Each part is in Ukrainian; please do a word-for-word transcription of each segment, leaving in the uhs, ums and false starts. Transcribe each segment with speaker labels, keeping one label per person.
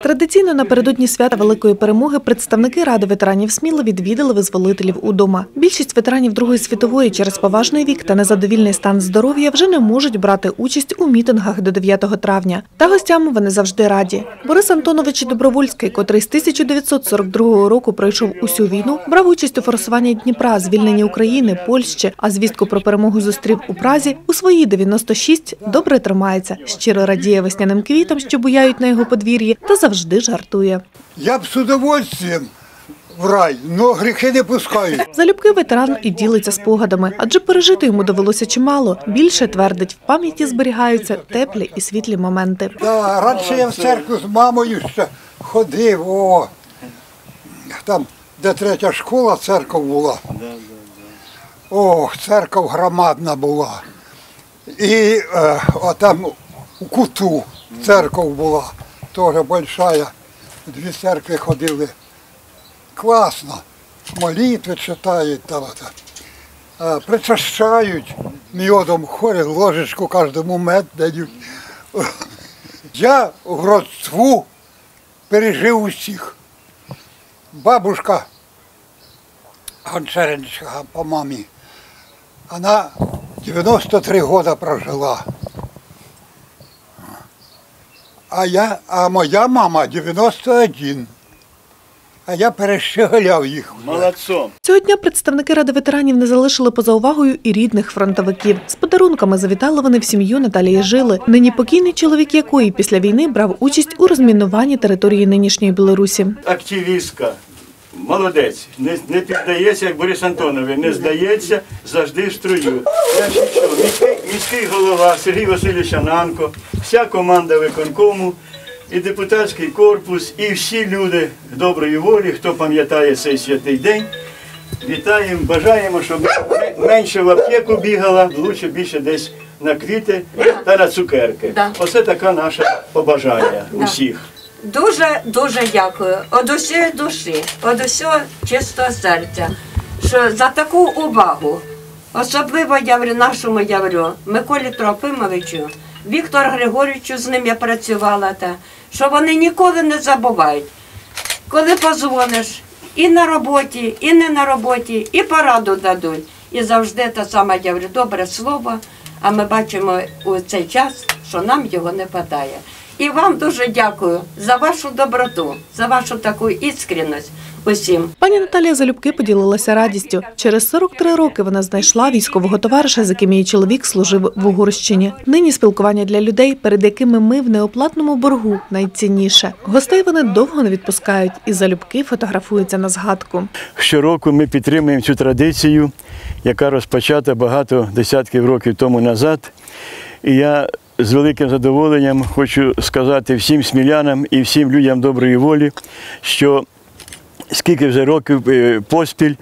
Speaker 1: Традиційно напередодні свята Великої Перемоги представники Ради ветеранів Сміли відвідали визволителів удома. Більшість ветеранів Другої світової через поважний вік та незадовільний стан здоров'я вже не можуть брати участь у мітингах до дев'ятого травня. Та гостям вони завжди раді. Борис Антонович Добровольський, котрий з тисяча дев'ятсот сорок другого року пройшов усю війну, брав участь у форсуванні Дніпра, звільненні України, Польщі, а звістку про перемогу зустрів у Празі, у свої дев'яносто шість добре тримається, щиро радіє весняним квітам, що буяють на його подвір'ї, та завжди жартує.
Speaker 2: Я б з удовольствием в рай, але гріхи не пускаю.
Speaker 1: Залюбки ветеран і ділиться спогадами, адже пережити йому довелося чимало. Більше, твердить, в пам'яті зберігаються теплі і світлі моменти.
Speaker 2: Да, раніше я в церкву з мамою ще ходив, о, там, де третя школа, церква була. Ох, церква громадна була. І е, о, там у куту церква була. Тоже большая, дві церкви ходили. Класно. Молитви читають, там, а, причащають медом, ходять, ложечку кожному мед дають. Я в родству пережив усіх. Бабушка Гончаренська по мамі, вона дев'яносто три роки прожила. А я, а моя мама дев'яносто один. А я перещеголяв їх.
Speaker 3: Молодцом.
Speaker 1: Цього дня представники Ради ветеранів не залишили поза увагою і рідних фронтовиків. З подарунками завітали вони в сім'ю Наталії Жили, нині покійний чоловік якої після війни брав участь у розмінуванні території нинішньої Білорусі.
Speaker 3: Активістка, молодець, не, не піддається, як Борис Антонович, не здається, завжди в строю. Я ще що, міський, міський голова Сергій Васильович Ананко, вся команда виконкому, і депутатський корпус, і всі люди доброї волі, хто пам'ятає цей святий день, вітаємо, бажаємо, щоб менше в аптеку бігала, краще більше десь на квіти та на цукерки.
Speaker 4: Да.
Speaker 3: Оце така наша побажання
Speaker 4: Да.
Speaker 3: усіх.
Speaker 4: Дуже-дуже дякую. Од усієї душі, од усього чистого серця, що за таку увагу, особливо я говорю, нашому я говорю, Миколі Трофимовичу, Віктору Григорійовичу, з ним я працювала, та, що вони ніколи не забувають. Коли позвониш і на роботі, і не на роботі, і пораду дадуть. І завжди те саме, я говорю, добре слово, а ми бачимо у цей час, що нам його не вистачає. І вам дуже дякую за вашу доброту, за вашу таку іскренність усім.
Speaker 1: Пані Наталія залюбки поділилася радістю. Через сорок три роки вона знайшла військового товариша, з яким її чоловік служив в Угорщині. Нині спілкування для людей, перед якими ми в неоплатному боргу, найцінніше. Гостей вони довго не відпускають і залюбки фотографуються на згадку.
Speaker 3: Щороку ми підтримуємо цю традицію, яка розпочата багато десятків років тому назад. І я з великим задоволенням хочу сказати всім смілянам і всім людям доброї волі, що скільки вже років поспіль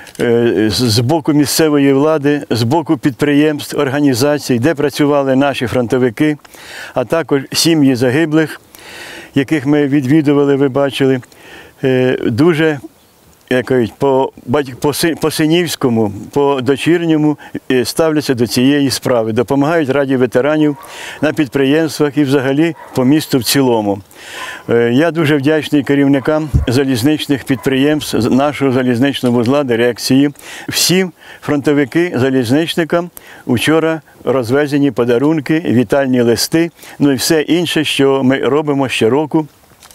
Speaker 3: з боку місцевої влади, з боку підприємств, організацій, де працювали наші фронтовики, а також сім'ї загиблих, яких ми відвідували, ви бачили, дуже як кажуть, по, по, по синівському, по дочірньому ставляться до цієї справи, допомагають Раді ветеранів на підприємствах і взагалі по місту в цілому. Я дуже вдячний керівникам залізничних підприємств, нашого залізничного вузла, дирекції. Всім фронтовики-залізничникам вчора розвезені подарунки, вітальні листи, ну і все інше, що ми робимо щороку,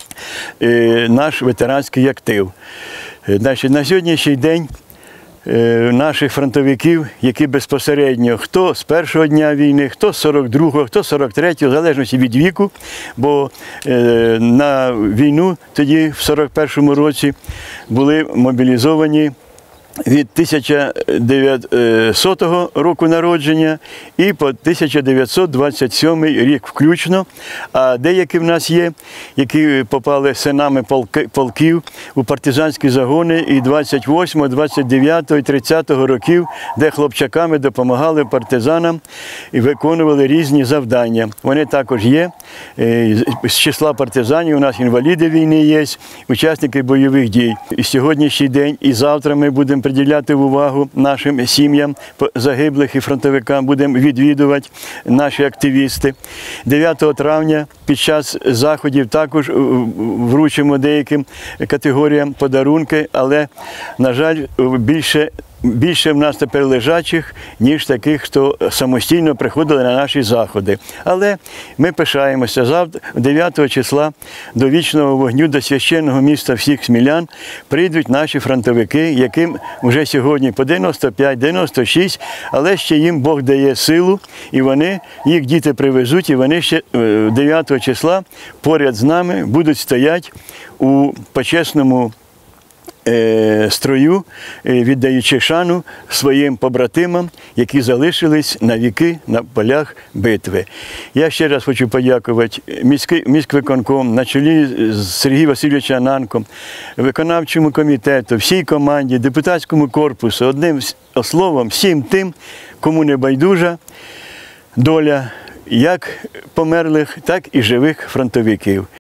Speaker 3: наш ветеранський актив. Значить, на сьогоднішній день наших фронтовиків, які безпосередньо, хто з першого дня війни, хто з сорок другого, хто з сорок третього, в залежності від віку, бо на війну тоді, в сорок першому році, були мобілізовані від тисяча дев'ятсотого року народження і по тисяча дев'ятсот двадцять сьомий рік включно. А деякі в нас є, які попали синами полків у партизанські загони і двадцять восьмого, двадцять дев'ятого і тридцятого років, де хлопчаками допомагали партизанам і виконували різні завдання. Вони також є. З числа партизанів у нас інваліди війни є, учасники бойових дій. І сьогоднішній день, і завтра ми будемо приділяти увагу нашим сім'ям загиблих і фронтовикам, будемо відвідувати наші активісти. дев'ятого травня під час заходів також вручимо деяким категоріям подарунки, але, на жаль, більше Більше в нас тепер лежачих, ніж таких, хто самостійно приходили на наші заходи. Але ми пишаємося. Завтра, дев'ятого числа, до вічного вогню, до священного міста всіх смілян прийдуть наші фронтовики, яким вже сьогодні по дев'яносто п'ять - дев'яносто шість, але ще їм Бог дає силу, і вони, їх діти привезуть, і вони ще дев'ятого числа поряд з нами будуть стояти у почесному строю, віддаючи шану своїм побратимам, які залишились на віки на полях битви. Я ще раз хочу подякувати міськвиконкому на чолі з Сергієм Васильовичем Ананком, виконавчому комітету, всій команді, депутатському корпусу, одним словом, всім тим, кому не байдужа доля як померлих, так і живих фронтовиків.